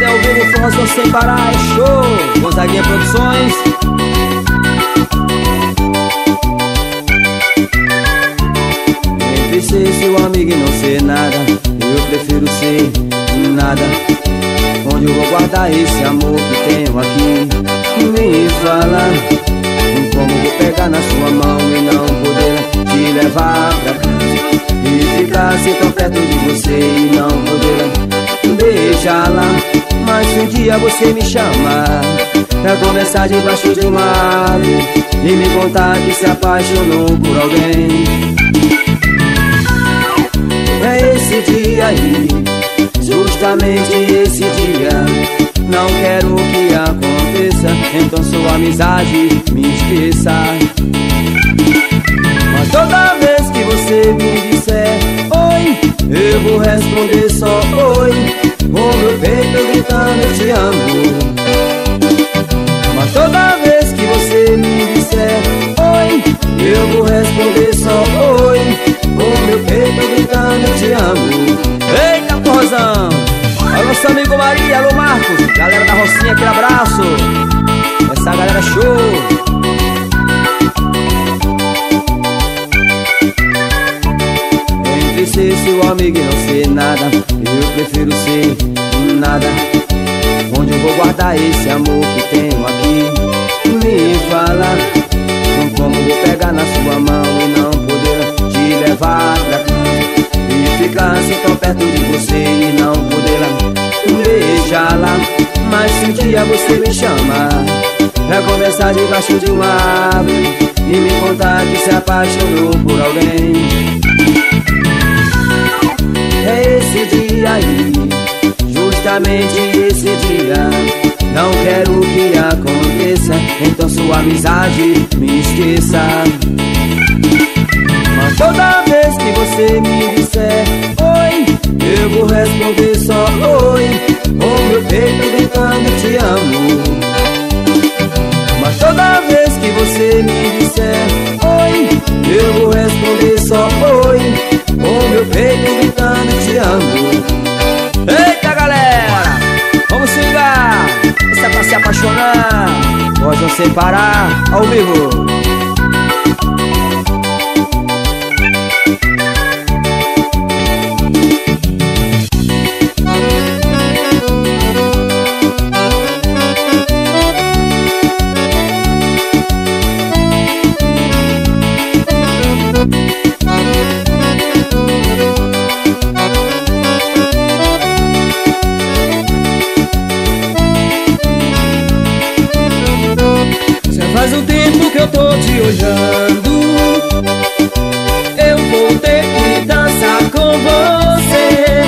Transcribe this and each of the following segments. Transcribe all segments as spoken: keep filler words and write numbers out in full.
ao vivo, Forrozão Sem Parar, é show! Gonzaguinha Produções. Entre ser seu amigo e não ser nada, eu prefiro ser nada. Onde eu vou guardar esse amor que tenho aqui? Me fala como vou pegar na sua mão e não poder te levar pra casa, e ficar assim tão perto de você e não poder beijá-la. Mas se um dia você me chamar pra conversar debaixo de uma árvore e me contar que se apaixonou por alguém, é esse dia aí, justamente esse dia. Não quero que aconteça, então sua amizade me esqueça. Mas toda vez que você me disser oi, eu vou responder só oi, com meu peito gritando eu te amo. Mas toda vez que você me disser oi, eu vou responder só oi, com meu peito gritando eu te amo. Eita, porrozão! Alô, nosso amigo Maria, alô Marcos, galera da Rocinha, aquele abraço. Essa galera show. Entre ser seu amigo e não ser nada, eu prefiro ser nada. Onde eu vou guardar esse amor que tenho aqui? Me fala como vou pegar na sua mão e não poder te levar pra casa, e ficar assim tão perto de você e não poder beijá-la. Mas se um dia você me chamar pra conversar debaixo de uma árvore e me contar que se apaixonou por alguém, é esse dia aí, justamente esse dia. Não quero que aconteça, então sua amizade me esqueça. Mas toda vez que você me disser oi, eu vou responder só oi, com meu peito gritando te amo. Mas toda vez que você me disser oi, eu vou responder só oi, com meu peito gritando te amo. Eita, galera, vamos swingar, isso é pra se apaixonar. Forrozão Sem Parar, ao vivo. Faz um tempo que eu tô te olhando, eu vou ter que dançar com você.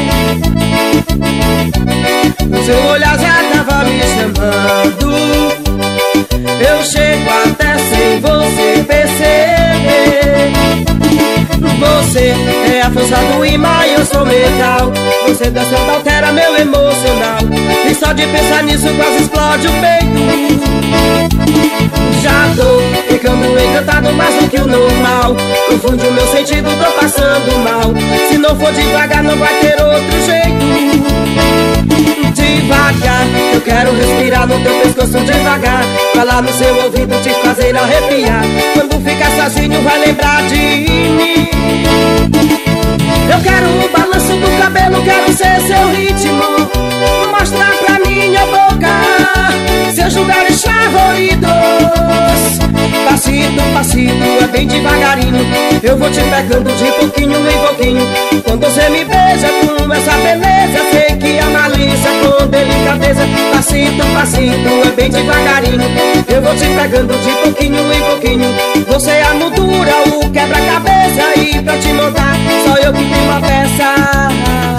Seu olhar já tava me chamando, eu chego até sem você perceber. Você é a força do imã e eu sou metal. Você dançando altera meu emocional, e só de pensar nisso quase explode o peito. Já tô ficando encantado mais do que o normal. Confunde o meu sentido, tô passando mal. Se não for devagar não vai ter outro jeito. Devagar, eu quero respirar no teu pescoço devagar, falar no seu ouvido, te fazer arrepiar. Quando ficar sozinho vai lembrar de mim. Eu quero o balanço do cabelo, quero ser seu ritmo. Mostrar pra minha boca seus lugares favoritos. Passito, passito, é bem devagarinho. Eu vou te pegando de pouquinho em pouquinho. Quando você me beija com essa beleza, sei que a malícia com delicadeza. Passito, passito, é bem devagarinho. Eu vou te pegando de pouquinho em pouquinho. Você é a moldura, o quebra-cabeça, e pra te montar só eu que tenho a peça.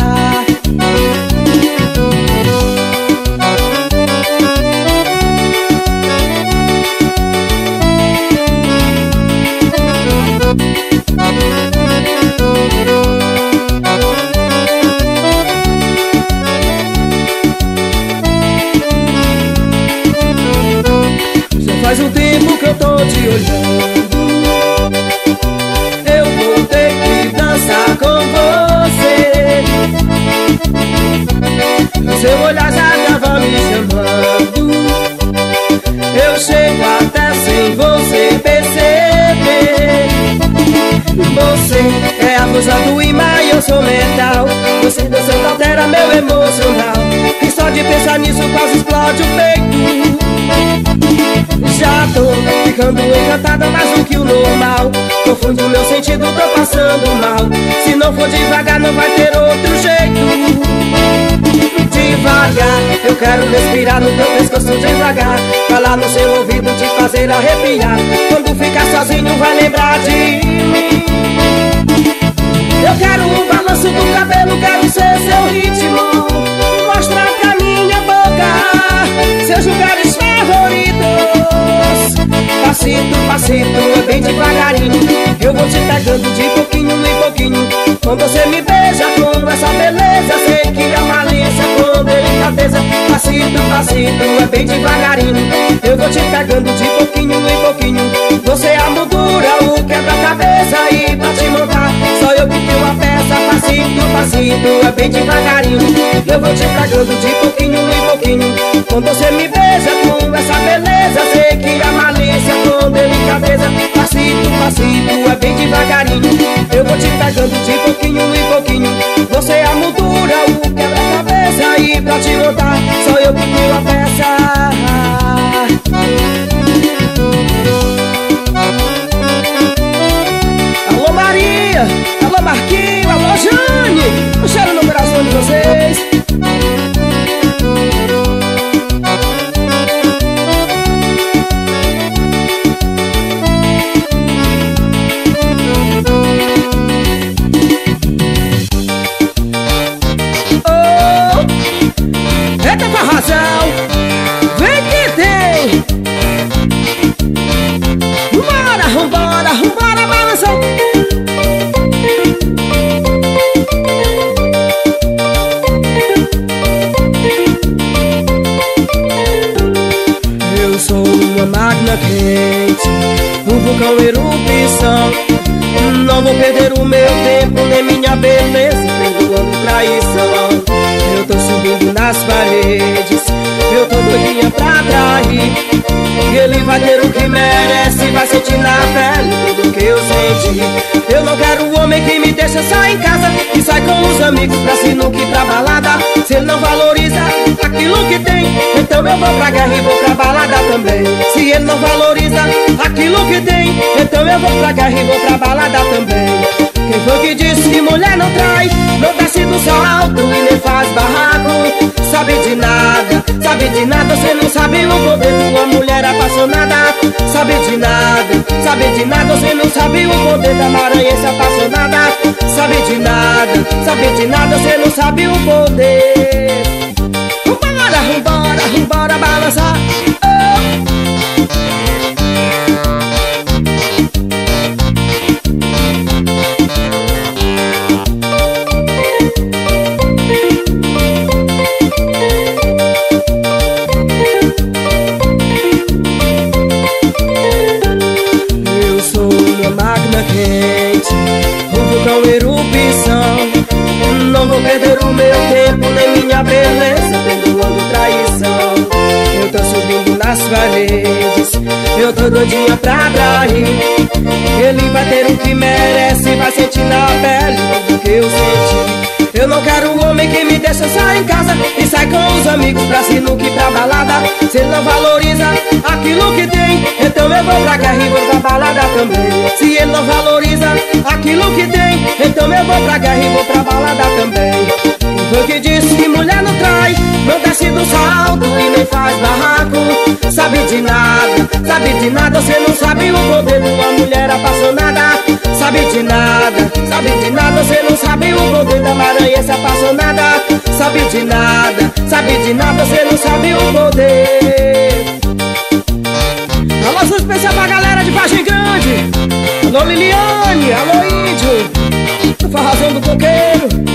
Faz um tempo que eu tô te olhando, eu vou ter que dançar com você. Seu olhar já tava Você é a força do imã e eu sou mental. Você dançando altera meu emocional, e só de pensar nisso quase explode o peito. Já tô ficando encantada mais do que o normal. Confunde o meu sentido, tô passando mal. Se não for devagar não vai ter outro jeito. Devagar, eu quero respirar no teu pescoço devagar, falar no seu ouvido, te fazer arrepiar. Quando ficar sozinho vai lembrar de mim. Eu quero o balanço do cabelo, quero ser seu ritmo. Mostrar pra minha boca seus lugares favoritos. Passito, passito, é bem devagarinho. Eu vou te pegando de pouquinho em pouquinho. Quando você me beija com essa beleza, sei que a malícia com delicadeza. Passito, passito, é bem devagarinho. Eu vou te pegando de pouquinho em pouquinho. Você é a moldura, o quebra-cabeça, e pra te montar só eu que tenho a peça. Passito, passito, é bem devagarinho. Eu vou te pegando de pouquinho em pouquinho. Quando você me beija com essa beleza, sei que a malícia com delicadeza. Passito, passito, é bem devagarinho. Eu vou te pegando de pouquinho em pouquinho. Você é a moldura, o quebra-cabeça, e pra te montar só eu que tenho a peça. Alô Maria, alô Marquinho, alô Jane, um cheiro no coração de vocês. Eita com a razão, vem que tem. Vambora, vambora, vambora, balançar. Eu sou uma máquina quente, um vulcão erupção. Não vou perder o meu tempo, nem minha beleza, perdoando traição. Eu tô subindo nas paredes, eu tô doidinha pra trair. Ele vai ter o que merece, vai sentir na pele tudo que eu senti. Eu não quero um homem que me deixa só em casa e sai com os amigos pra sinuca e pra balada. Se ele não valoriza aquilo que tem, então eu vou pra guerra e vou pra balada também. Se ele não valoriza aquilo que tem, então eu vou pra guerra e vou pra balada também. Quem foi que disse que mulher não trai, não desce do salto e nem faz barraco? Sabe de nada, sabe de nada, você não sabe o poder de uma mulher apaixonada. Sabe de nada, sabe de nada, você não sabe o poder da maranhense apaixonada. Sabe de nada, sabe de nada, você não sabe o poder. Vambora, vambora, vambora balançar. Quente, um vulcão erupção. Não vou perder o meu tempo, nem minha beleza, perdoando traição. Eu tô subindo nas paredes, eu tô doidinha pra trair. Ele vai ter o que merece, vai sentir na pele tudo que eu senti. Eu não quero um homem que me deixa só em casa e sai com os amigos pra sinuca e pra balada. Se ele não valoriza aquilo que tem, então eu vou pra guerra e vou pra balada também. Se ele não valoriza aquilo que tem, então eu vou pra guerra e vou pra balada também. Quem foi que disse que mulher não trai, não desce do salto e nem faz barraco? Sabe de nada, sabe de nada, você não sabe o poder de uma mulher apaixonada. Sabe de nada, sabe de nada, você não sabe o poder da maranhense apaixonada. Sabe de nada, sabe de nada, você não sabe o poder. Alô, sua especial pra galera de Vargem Grande. Alô, Liliane, alô, Índio, do Forrozão do Coqueiro.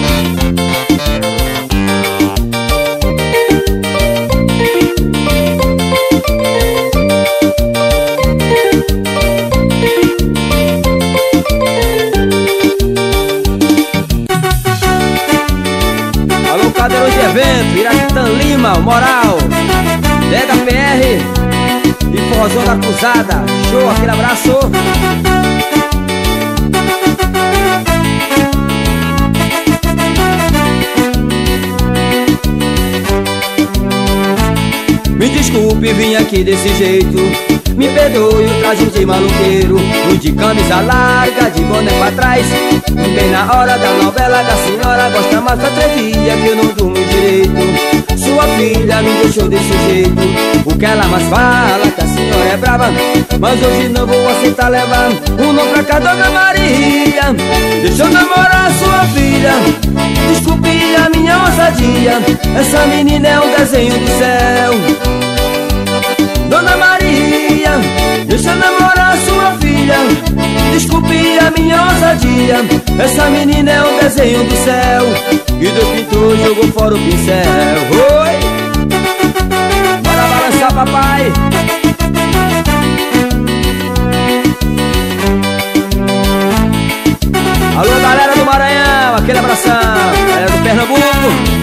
Evento, Iraquitã Lima, Moral, Dega P R e Forrozão da Cruzada. Show, aquele abraço. desculpe vim aqui desse jeito, me perdoe o traje de maloqueiro, fui de camisa larga, de boné pra trás, bem na hora da novela que a senhora gosta mais pra três dias que eu não durmo direito. Sua filha me deixou desse jeito, o que ela mais fala que a senhora é brava, mas hoje não vou aceitar levar um não pra cá, Dona Maria. Deixa eu namorar sua filha, desculpe a minha ousadia, essa menina é um desenho do céu. Dona Maria, deixa eu namorar sua filha, desculpe a minha ousadia, essa menina é um desenho do céu, e Deus pintou e jogou fora o pincel. Oi! Bora balançar, papai! Alô, galera do Maranhão, aquele abração, galera do Pernambuco.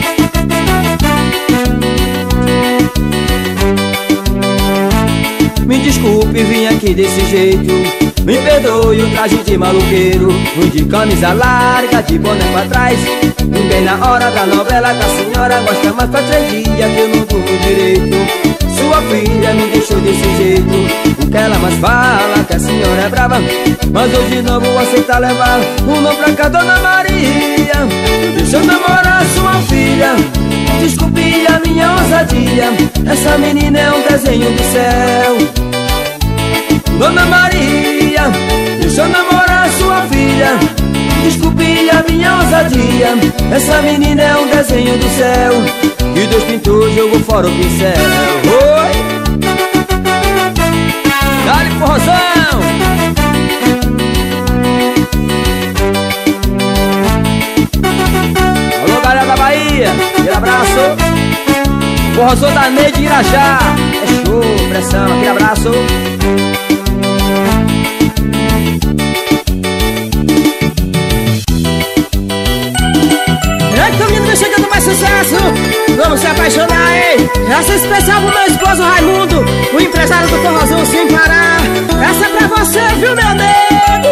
Me desculpe, vim aqui desse jeito, me perdoe o traje de maloqueiro, fui de camisa larga, de boné pra trás, bem na hora da novela que a senhora gosta mais pra três dias que eu não durmo direito. Sua filha me deixou desse jeito, o que ela mais fala que a senhora é brava, mas hoje não vou aceitar levar um não pra cá, Dona Maria. Deixa eu namorar sua filha, desculpe a minha ousadia, essa menina é um desenho do céu. Dona Maria, deixa eu namorar sua filha, desculpe a minha ousadia, essa menina é um desenho do céu, e Deus pintou e jogou fora o pincel. Oi! Dá-lhe porrozão! Alô, galera da Bahia, aquele abraço. Porrozão da Neide Irajá, é show, pressão, aquele abraço. Vem chegando mais sucesso, vamos se apaixonar, hein? Essa é especial pro meu esposo Raimundo, o empresário do forrozão sem parar. Essa é pra você, viu, meu nego?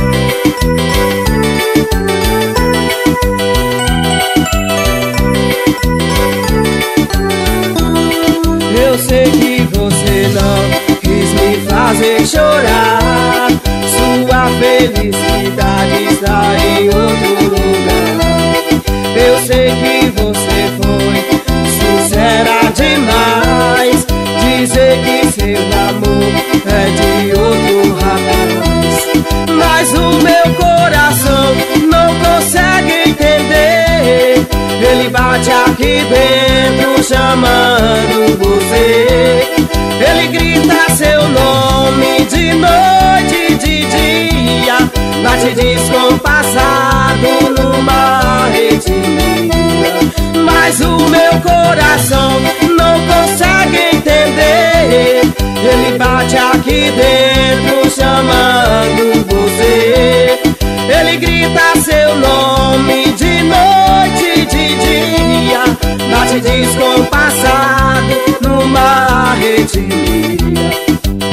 Eu sei que você não quis me fazer chorar, sua felicidade está em outro lugar. Eu sei que você foi sincera demais, dizer que seu amor é de outro rapaz, mas o meu coração não consegue entender. Ele bate aqui dentro chamando você, ele grita seu nome de noite e de dia, bate descompassado numa arritmia, mas o meu coração não consegue entender. Ele bate aqui dentro chamando você, ele grita seu nome de noite e de dia, bate descompassado numa arritmia.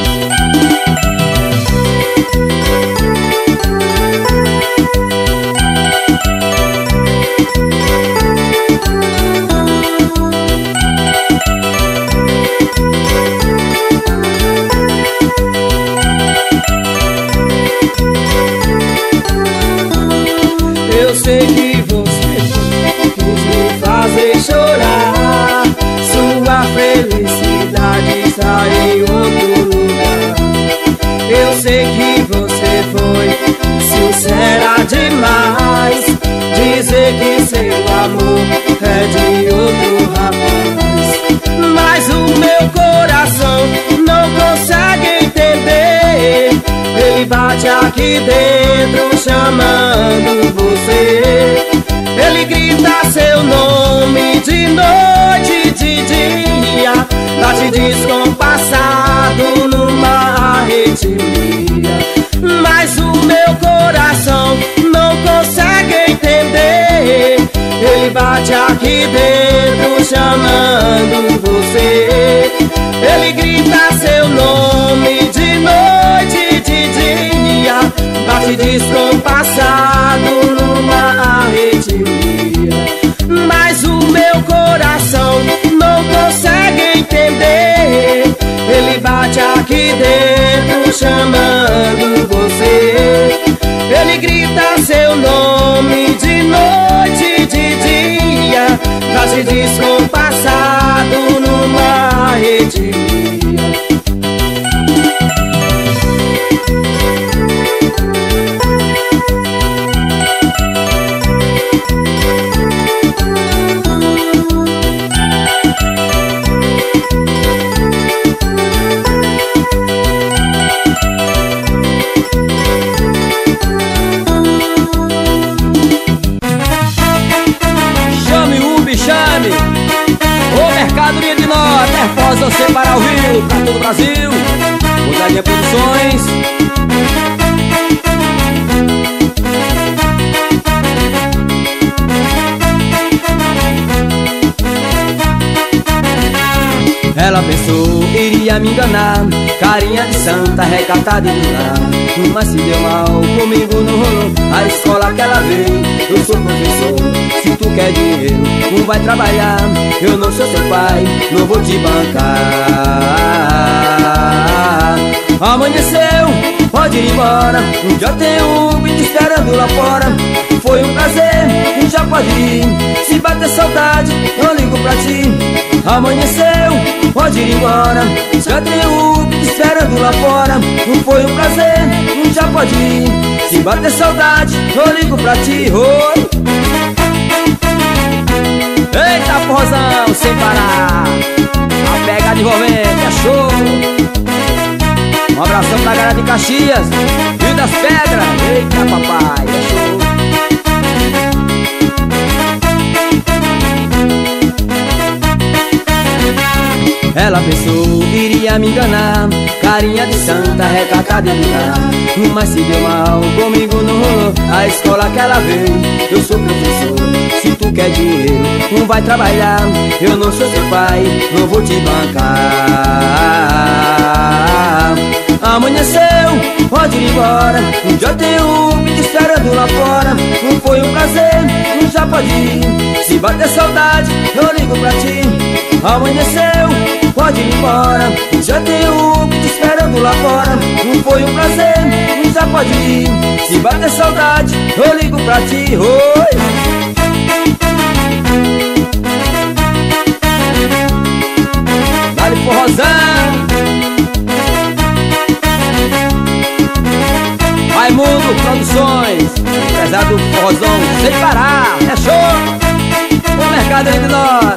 Eu sei que você quis me fazer chorar, sua felicidade está em outro lugar. Eu sei que você foi sincera demais, dizer que seu amor é de outro rapaz, mas o meu coração não consegue entender. Ele bate aqui dentro chamando você, ele grita seu nome de noite e de dia, bate descompassado numa arritmia, mas o meu coração não consegue entender. Ele bate aqui dentro chamando você, ele grita seu nome de noite e de dia, bate descompassado numa arritmia, mas o meu coração não consegue entender. chamando você. Ele grita seu nome de noite e de dia, quase descompassado numa arredia. Mercadoria de nota, Nerfosa você para o Rio, pra todo o Brasil. Rodalinha Produções. Ela pensou, iria me enganar, carinha de santa, recatada e do lar. Mas se deu mal, comigo não rolou. A escola que ela veio, eu sou professor. Se tu quer dinheiro, não vai trabalhar. Eu não sou seu pai, não vou te bancar. Amanheceu, pode ir embora. Já tem um Uber te esperando lá fora. Foi um prazer, já pode ir. Se bater saudade, eu ligo pra ti. Amanheceu, pode ir embora. Já tem um Uber te esperando lá fora. Foi um prazer, já pode ir. Se bater saudade, eu ligo pra ti. Oi. Eita porrozão, sem parar. A pegada envolvente, é show. Um abração pra galera de Caxias, Rio das Pedras. Eita papai, é show. Ela pensou, iria me enganar, carinha de santa, recatada e lugar. Mas se deu mal, comigo não rolou. A escola que ela veio, eu sou professor. Se tu quer dinheiro, não vai trabalhar. Eu não sou seu pai, não vou te bancar. Amanheceu, pode ir embora. Já tem um Uber te esperando lá fora. Não foi um prazer, já pode ir. Se bater saudade, eu ligo pra ti. Amanheceu, pode ir embora. Já tem um Uber te esperando lá fora. Não foi um prazer, já pode ir. Se bater saudade, eu ligo pra ti. Oi. Dá-lhe forrozão. Raimundo Produções, empresário do forrozão sem parar, é show. O mercado é de nós.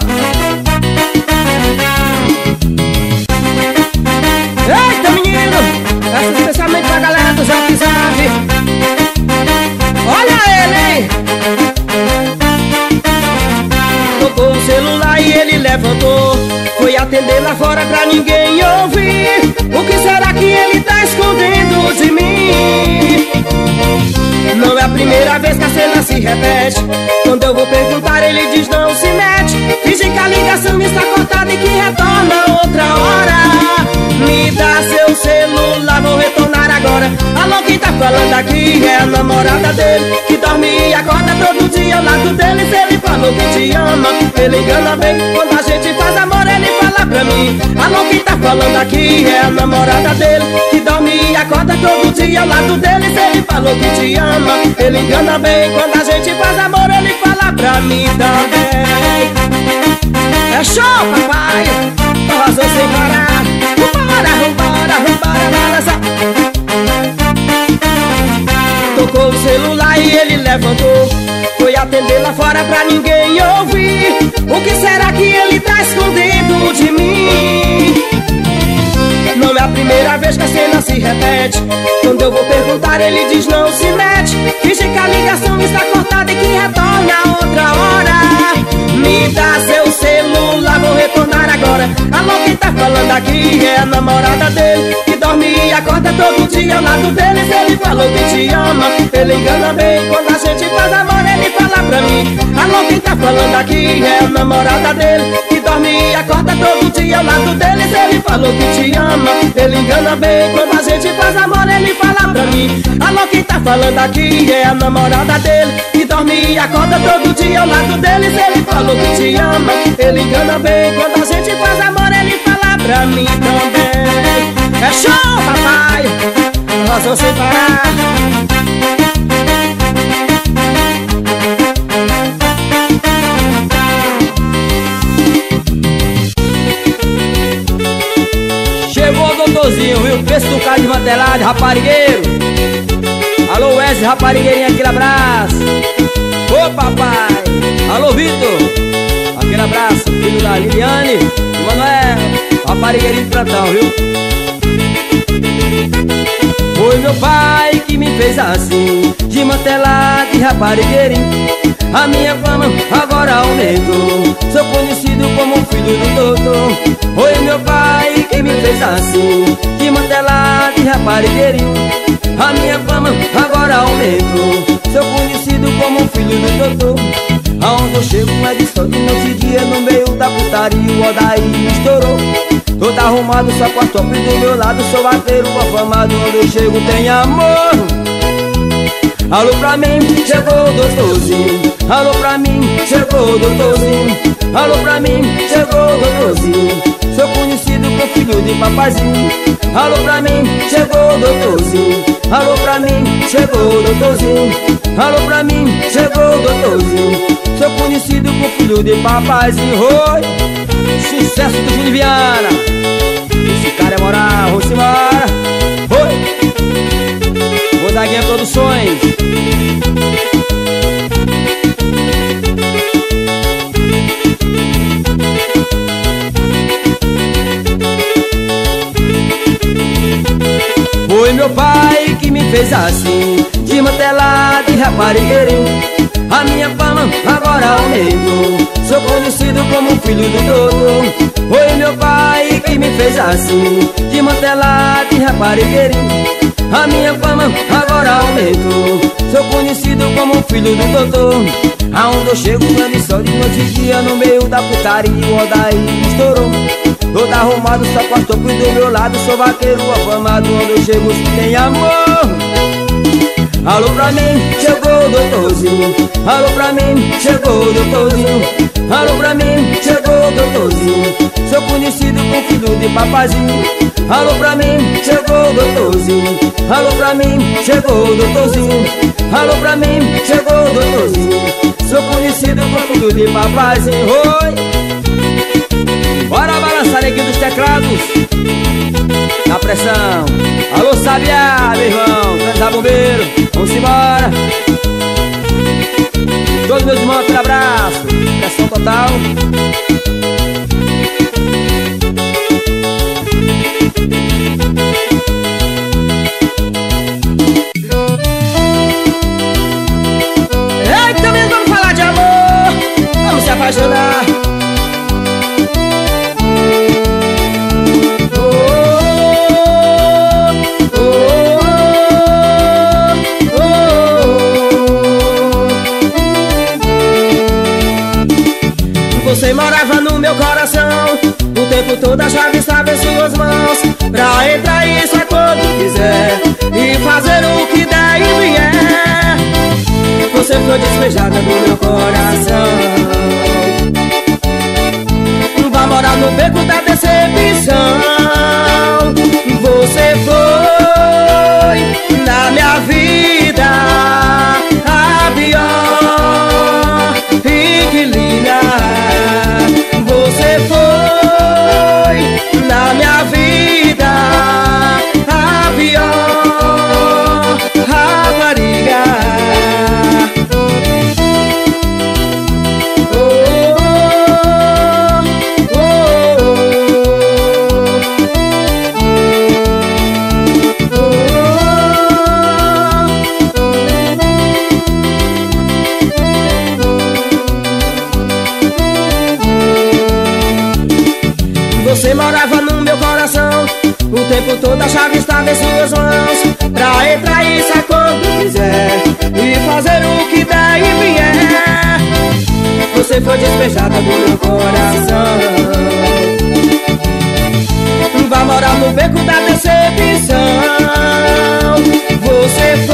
Eita menino, essa especialmente pra galera do Zap Zap. Olha ele, hein? Tocou o celular e ele levantou. Foi atender lá fora pra ninguém ouvir. O que será que ele tá escondendo de mim? Não é a primeira vez que a cena se repete. Quando eu vou perguntar ele diz não se mete. Finge que a ligação está cortada e que retorna outra hora. Me dá seu celular, vou retornar agora. Alô, quem tá falando aqui é a namorada dele, que dorme e acorda todo dia ao lado dele. Se ele falou que te ama, ele engana bem. Quando a gente faz amor, ele fala pra mim. Alô, quem tá falando aqui é a namorada dele, que dorme e acorda todo dia ao lado dele. Se ele falou que te ama, ele engana bem. Quando a gente faz amor, ele fala pra mim também. É show, papai, arrasou sem parar. Vambora, vambora, vambora, balança. Tocou o celular e ele levantou. Foi atender lá fora pra ninguém ouvir. O que será que ele tá escondendo de mim? Não é a primeira vez que a cena se repete. Quando eu vou perguntar ele diz não se mete. Finge que a ligação está cortada e que retorna outra hora. Me dá seu celular, vou retornar agora. Alô, quem tá falando aqui é a namorada dele, que dorme e acorda todo dia ao lado dele. Se ele falou que te ama, ele engana bem. Quando a gente faz amor, ele fala pra mim. Alô, quem tá falando aqui é a namorada dele, que dorme e acorda todo dia ao lado dele. Se ele falou que te ama, ele engana bem. Quando a gente faz amor, ele fala pra mim. Alô, quem tá falando aqui é a namorada dele, que dorme e acorda todo dia ao lado dele. Se ele falou que te ama, ele engana bem. Quando a gente faz amor, ele fala pra mim também. É show, papai! Razão sem parar. Chegou o doutorzinho, viu? Preço do cara desmantelado, raparigueiro. Alô, Wesley, raparigueirinho, aquele abraço. Ô, papai. Alô, Vitor. Aquele abraço, filho da Liliane e Manoel, raparigueirinho de plantão, viu? Foi meu pai que me fez assim, desmantelado e raparigueirinho. A minha fama agora aumentou, sou conhecido como filho do doutor. Foi meu pai que me fez assim, desmantelado e raparigueirinho. A minha fama agora aumentou, sou conhecido como filho do doutor. Aonde eu chego é de sorte, nesse dia no meio da putaria o Odaí estourou. Todo arrumado, só com a top do meu lado, sou vaqueiro afamado, onde eu chego tem amor. Alô pra mim, chegou o doutorzinho. Alô pra mim, chegou o doutorzinho. Alô pra mim, chegou o doutorzinho. Sou conhecido como filho de papazinho. Alô pra mim, chegou o doutorzinho. Alô pra mim, chegou o doutorzinho. Alô pra mim, chegou o doutorzinho. Sou conhecido como filho de papazinho. Oi, sucesso do Júnior Viana. Esse cara é moral, vamos embora. Oi, Rodaguinha Produções. Foi meu pai que me fez assim, desmantelado e raparigueirinho. A minha fama agora aumentou, sou conhecido como filho do doutor. Foi meu pai que me fez assim, desmantelado e raparigueirinho. A minha fama agora aumentou, sou conhecido como filho do doutor. Aonde eu chego grande sol de noite e dia, no meio da putaria o Odaí estourou. Todo arrumado, só com a topo do meu lado, sou vaqueiro afamado, onde eu chego se tem amor. Alô pra mim, chegou o doutorzinho. Alô pra mim, chegou o doutorzinho. Alô pra mim, chegou o doutorzinho. Sou conhecido como filho de papazinho. Alô pra mim, chegou o doutorzinho. Alô pra mim, chegou o doutorzinho. Alô pra mim, chegou o doutorzinho. Sou conhecido como filho de papazinho. Oi! Bora balançar aqui dos teclados na pressão. Alô, Sabiá, meu irmão, Canta Bombeiro, vamos embora. Todos meus irmãos, aquele abraço. Pressão total. Eita, também vamos falar de amor. Vamos se apaixonar. Você morava no meu coração, o tempo todo a chave estava em suas mãos. Pra entrar e sair quando quiser, e fazer o que der e vier. Você foi despejada do meu coração. Vai morar no beco da decepção. Você foi na minha vida a pior inquilina. Você foi na minha vida a pior rapariga. Oh, oh, oh, Você morava no meu coração, o tempo todo a chave estava em suas mãos. Pra entrar e sair quando quiser, e fazer o que der e vier. Você foi despejada do meu coração. Vai morar no beco da decepção. Você foi